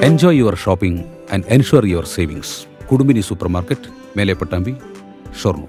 Enjoy your shopping and ensure your savings. Kudumini Supermarket, Mele Patambi, Shorno.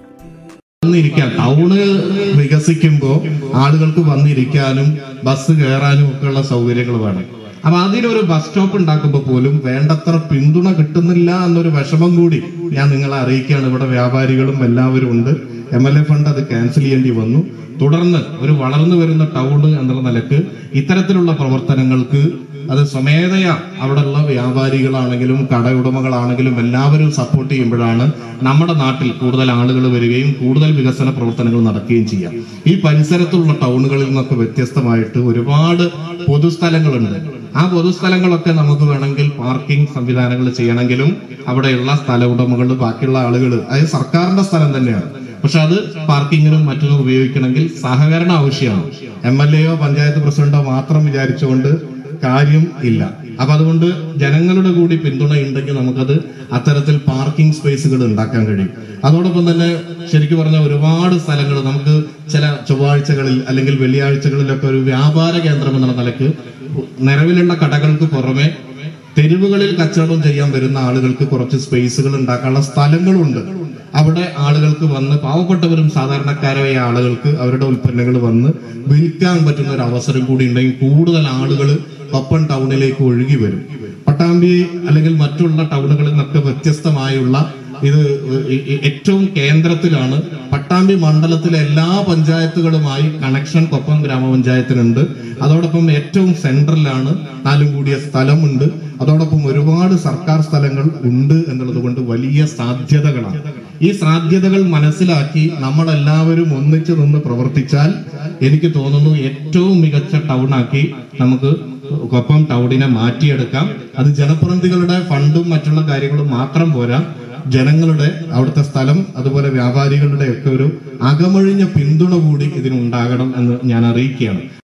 Town വികസിക്കുമ്പോൾ ആളുകൾക്ക് വന്നിരിക്കാനും bus കയറാനും ഒക്കെയുള്ള സൗകര്യങ്ങൾ വേണം. അപ്പൊ അതിനൊരു ബസ് സ്റ്റോപ്പ് ഉണ്ടാക്കുമ്പോൾ പോലും വേണ്ടത്ര പിന്തുണ കിട്ടുന്നില്ല എന്നൊരു വിഷമം കൂടി ഞാൻ നിങ്ങളെ അറിയിക്കുകയാണ്. ഇവിടെ വ്യാപാരികളും എല്ലാവരും ഉണ്ട്. MLA ഫണ്ട് അത് ക്യാൻസൽ ചെയ്യേണ്ടി വന്നു. തുടർന്ന് ഒരു വളർന്നു വരുന്ന ടൗണ് എന്നുള്ള നിലക്ക് ഇത്തരത്തിലുള്ള പ്രവർത്തനങ്ങൾക്ക് അത് സ്വമേധയാ അവിടെയുള്ള വ്യാപാരികളാണെങ്കിലും കടയുടമകളാണെങ്കിലും എല്ലാവരും സപ്പോർട്ട് ചെയ്യുമ്പോഴാണ് നമ്മുടെ നാട്ടിൽ കൂടുതൽ ആളുകൾ വരികയും കൂടുതൽ വികസന പ്രവർത്തനങ്ങൾ നടക്കുകയും ചെയ്യാം. ഈ പരിസരത്തുള്ള ടൗണുകളിൽ നിന്നൊക്കെ വ്യത്യസ്തമായിട്ട് ഒരുപാട് പൊതുസ്ഥലങ്ങളുണ്ട്. ആ പൊതുസ്ഥലങ്ങളൊക്കെ നമുക്ക് വേണമെങ്കിൽ പാർക്കിംഗ് സംവിധാനങ്ങൾ ചെയ്യണമെങ്കിലും അവിടെയുള്ള സ്ഥല ഉടമകൾ ബാക്കിയുള്ള ആളുകൾ അതായത് സർക്കാരിന്റെ സ്ഥലം തന്നെയാണ്. പക്ഷെ അത് പാർക്കിങ്ങിനും മറ്റൊന്നും ഉപയോഗിക്കണമെങ്കിൽ സഹകരണം ആവശ്യമാണ്. MLA പഞ്ചായത്ത് പ്രസിഡന്റോ മാത്രം വിചാരിച്ചുകൊണ്ട് കാര്യം ഇല്ല. അപ്പൊ അതുകൊണ്ട് ജനങ്ങളുടെ കൂടി പിന്തുണ ഉണ്ടെങ്കിൽ നമുക്കത് അത്തരത്തിൽ പാർക്കിംഗ് സ്പേസുകൾ ഉണ്ടാക്കാൻ കഴിയും. അതോടൊപ്പം തന്നെ ശരിക്കും പറഞ്ഞ ഒരുപാട് സ്ഥലങ്ങൾ നമുക്ക് ചില ചൊവ്വാഴ്ചകളിൽ അല്ലെങ്കിൽ വെള്ളിയാഴ്ചകളിലൊക്കെ ഒരു വ്യാപാര കേന്ദ്രം എന്നുള്ള നിലക്ക് നിലവിലുള്ള കടകൾക്ക് പുറമെ തെരുവുകളിൽ കച്ചവടം ചെയ്യാൻ വരുന്ന ആളുകൾക്ക് കുറച്ച് സ്പേസുകൾ ഉണ്ടാക്കാനുള്ള സ്ഥലങ്ങളുണ്ട്. അവിടെ ആളുകൾക്ക് വന്ന് പാവപ്പെട്ടവരും സാധാരണക്കാരായ ആളുകൾക്ക് അവരുടെ ഉൽപ്പന്നങ്ങൾ വന്ന് വിൽക്കാൻ പറ്റുന്ന ഒരു അവസരം കൂടി ഉണ്ടെങ്കിൽ കൂടുതൽ ആളുകൾ കൊപ്പം ടൗണിലേക്ക് ഒഴുകി വരും. പട്ടാമ്പി അല്ലെങ്കിൽ മറ്റുള്ള ടൗണുകളിൽ നിന്നൊക്കെ വ്യത്യസ്തമായുള്ള ഇത് ഏറ്റവും കേന്ദ്രത്തിലാണ്. പട്ടാമ്പി മണ്ഡലത്തിലെ എല്ലാ പഞ്ചായത്തുകളുമായി കണക്ഷൻ കൊപ്പം ഗ്രാമപഞ്ചായത്തിനുണ്ട്. അതോടൊപ്പം ഏറ്റവും സെൻട്രലാണ്. നാലും കൂടിയ സ്ഥലമുണ്ട്. അതോടൊപ്പം ഒരുപാട് സർക്കാർ സ്ഥലങ്ങൾ ഉണ്ട് എന്നുള്ളത് കൊണ്ട് വലിയ സാധ്യതകളാണ്. ഈ സാധ്യതകൾ മനസ്സിലാക്കി നമ്മളെല്ലാവരും ഒന്നിച്ചു നിന്ന് പ്രവർത്തിച്ചാൽ എനിക്ക് തോന്നുന്നു ഏറ്റവും മികച്ച ടൗണാക്കി നമുക്ക് കൊപ്പം ടൗണിനെ മാറ്റിയെടുക്കാം. അത് ജനപ്രതിനിധികളുടെ ഫണ്ടും മറ്റുള്ള കാര്യങ്ങളും മാത്രം പോരാ, ജനങ്ങളുടെ അവിടുത്തെ സ്ഥലം അതുപോലെ വ്യാപാരികളുടെ ഒക്കെ ഒരു അകമഴിഞ്ഞ പിന്തുണ കൂടി ഇതിനുണ്ടാകണം എന്ന് ഞാൻ അറിയിക്കുകയാണ്.